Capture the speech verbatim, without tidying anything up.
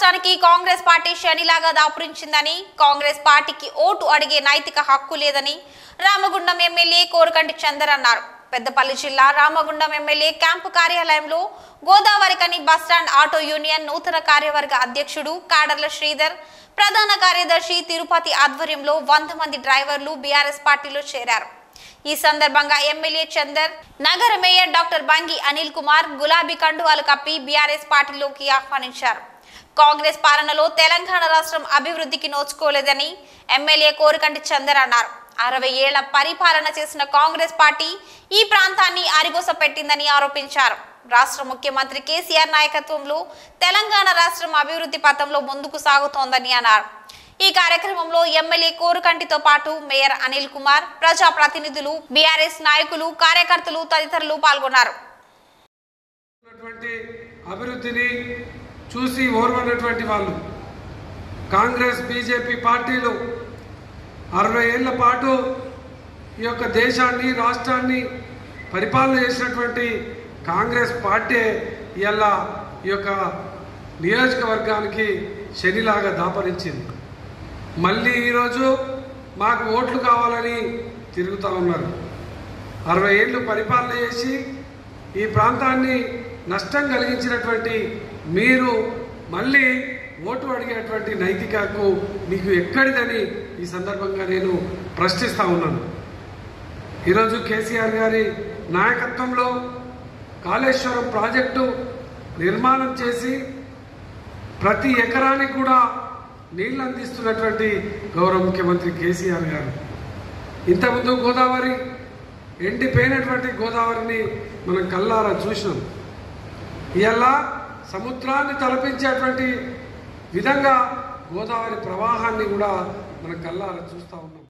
రాష్ట్రానికి కాంగ్రెస్ పార్టీ శనిలాగా దాపురించిందని, కాంగ్రెస్ పార్టీకి ఓటు అడిగే నైతిక హక్కు లేదని రామగుండం ఎమ్మెల్యే కోరకంటి చందర్ అన్నారు. పెద్దపల్లి జిల్లా రామగుండం ఎమ్మెల్యే క్యాంపు కార్యాలయంలో గోదావరికని బస్టాండ్ ఆటో యూనియన్ నూతన కార్యవర్గ అధ్యక్షుడు కాడర్ల శ్రీధర్, ప్రధాన కార్యదర్శి తిరుపతి ఆధ్వర్యంలో వంద మంది డ్రైవర్లు బీఆర్ఎస్ పార్టీలో చేరారు. ఈ సందర్భంగా ఎమ్మెల్యే చందర్ నగర మేయర్ డాక్టర్ బంగి అనిల్ కుమార్ గులాబీ కండువాలు కప్పి బీఆర్ఎస్ పార్టీలోకి ఆహ్వానించారు. కాంగ్రెస్ పాలనలో తెలంగాణ రాష్ట్రం అభివృద్ధికి నోచుకోలేదని ఎమ్మెల్యే కోరకంటి చందర్ అన్నారు. అరవై ఏళ్ల పరిపాలన చేసిన కాంగ్రెస్ పార్టీ ఈ ప్రాంతాన్ని అరిగోస పెట్టిందని ఆరోపించారు. రాష్ట్ర ముఖ్యమంత్రి కేసీఆర్ నాయకత్వంలో తెలంగాణ రాష్ట్రం అభివృద్ధి పథంలో ముందుకు సాగుతోందని అన్నారు. ఈ కార్యక్రమంలో ఎమ్మెల్యే కోరకంటితో పాటు మేయర్ అనిల్ కుమార్, ప్రజా ప్రతినిధులు, బీఆర్ఎస్ నాయకులు, కార్యకర్తలు తదితరులు పాల్గొన్నారు. అభివృద్ధిని చూసి ఓర్వనటువంటి వాళ్ళు కాంగ్రెస్ బీజేపీ పార్టీలు అరవై ఏళ్ల పాటు ఈ యొక్క దేశాన్ని రాష్ట్రాన్ని పరిపాలన చేసినటువంటి కాంగ్రెస్ పార్టీ ఇవాళ ఈ యొక్క నియోజకవర్గానికి శనిలాగా దాపరించింది. మళ్ళీ ఈరోజు మాకు ఓట్లు కావాలని తిరుగుతూ ఉన్నారు. అరవై ఏళ్ళు పరిపాలన చేసి ఈ ప్రాంతాన్ని నష్టం కలిగించినటువంటి మీరు మళ్ళీ ఓటు అడిగేటువంటి నైతిక హక్కు మీకు ఎక్కడిదని ఈ సందర్భంగా నేను ప్రశ్నిస్తూ ఉన్నాను. ఈరోజు కేసీఆర్ గారి నాయకత్వంలో కాళేశ్వరం ప్రాజెక్టు నిర్మాణం చేసి ప్రతి ఎకరానికి కూడా నీళ్లు అందిస్తున్నటువంటి గౌరవ ముఖ్యమంత్రి కేసీఆర్ గారు. ఇంతకుముందు గోదావరి ఎండిపోయినటువంటి గోదావరిని మనం కల్లారా చూసినాం. ఇవాళ సముద్రాన్ని తలపించేటువంటి విధంగా గోదావరి ప్రవాహాన్ని కూడా మనం కల్లారా చూస్తూ ఉన్నాం.